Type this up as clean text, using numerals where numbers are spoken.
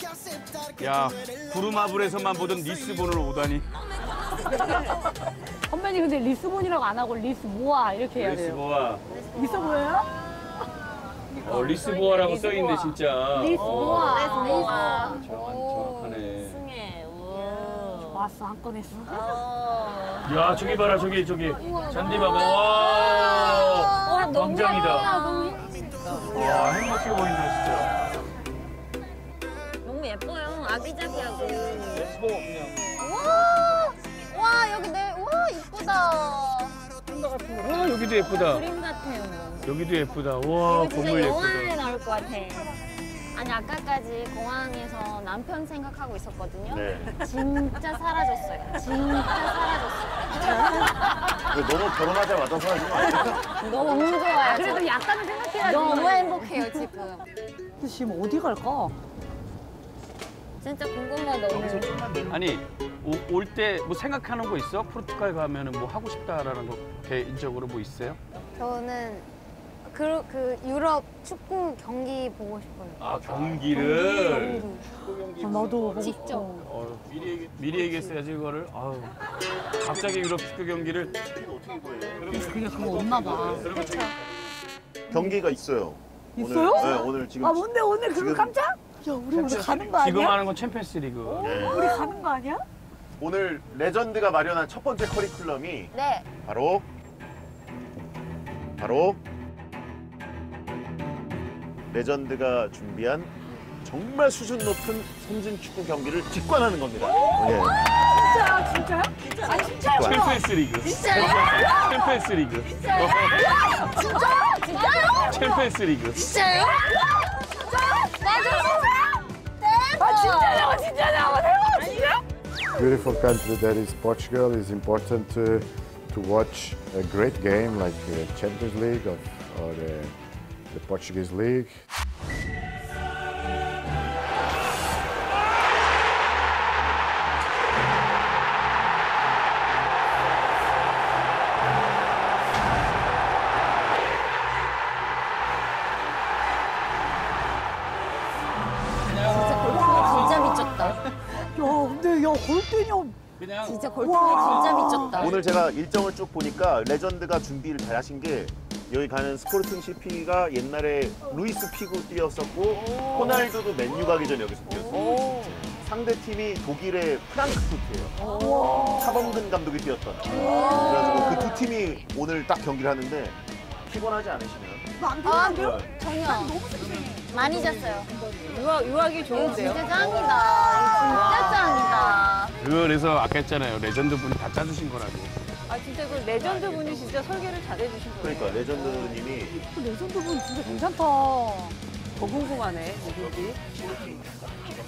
야, 구르마블에서만 보던 리스본으로 오다니. 선배님 근데 리스본이라고 안 하고 리스보아 이렇게 해야 돼요. 리스보아. 있어 보여요? 리스보아라고 써있네, 진짜. 리스보아. 정확하네. 승혜. 왔어, 한 건 했어. 야, 저기 봐라, 저기. 잔디 봐봐. 와, 너무 광장이다. 예쁘다. 와, 행복해 보인다, 진짜. 너무 예뻐요. 아기자기하고. 예뻐, 그냥. 와, 여기 와, 이쁘다. 와, 여기도 예쁘다. 그림 같아요. 여기도 예쁘다. 와, 이거 진짜 건물 영화에 예쁘다. 나올 것 같아. 아니, 아까까지 공항에서 남편 생각하고 있었거든요. 네. 진짜 사라졌어요. 진짜 사라졌어요. 너무 결혼하자마자 사라진 거 아니야? 너무 좋아요. 그래도 약간은 생각해야지. 너무 행복해요, 지금. 근데 지금 어디 갈까? 진짜 궁금하다, 오늘. 아니, 올 때 뭐 생각하는 거 있어? 포르투갈 가면은 뭐 하고 싶다라는 거 개인적으로 뭐 있어요? 저는 그 유럽 축구 경기 보고 싶어요. 아, 경기를. 나도 보고 직접. 어, 미리 얘기했어야지, 이거를. 아유, 갑자기 유럽 축구 경기를. 그게 그거 없나 봐. 경기가 있어요. 있어요? 오늘, 네, 오늘 지금. 아 뭔데 오늘 그거 지금- 깜짝? 야 우리 오늘 가는 거 아니야? 지금 하는 건 챔피언스 리그. 우리 가는 거 아니야? 오늘 레전드가 마련한 첫 번째 커리큘럼이 네. 바로 레전드가 준비한 정말 수준 높은 선진 축구 경기를 직관하는 겁니다. 예. 진짜요? 아니 진짜요? 챔피언스 리그. 진짜요? 챔피언스 리그. 진짜요? 챔피언스 리그. 진짜요? 진짜냐고 대박 진짜? Beautiful country that is Portugal. It's important to watch a great game like Champions League or the Portuguese League. 진짜 미쳤다. 야 근데 야 골대녀 그냥 진짜 골프가 진짜 미쳤다. 오늘 제가 일정을 쭉 보니까 레전드가 준비를 잘 하신 게 여기 가는 스포르팅 CP가 옛날에 루이스 피구 뛰었었고 호날두도 맨유 가기 전에 여기서 뛰었어요. 상대 팀이 독일의 프랑크푸르트예요. 차범근 감독이 뛰었던. 그래가지고 그 두 팀이 오늘 딱 경기를 하는데 피곤하지 않으시면? 전혀. 많이 잤어요. 유학이 좋은데요? 진짜 짱이다. 진짜 짱이다. 그래서 아까 했잖아요. 레전드 분이 다 짜주신 거라고. 아, 진짜 그 레전드 분이 진짜 설계를 잘해주신 거예요. 그러니까 레전드님이 레전드 분 진짜 괜찮다. 더 궁금하네, 누구지?